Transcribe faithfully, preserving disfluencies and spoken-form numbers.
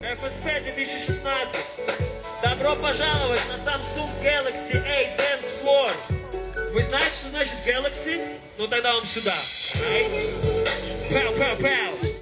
эф эс пи две тысячи шестнадцать. Добро пожаловать на Samsung Galaxy A Dance Floor. Вы знаете, что значит Galaxy? Ну тогда вам сюда. Пау, пау, пау.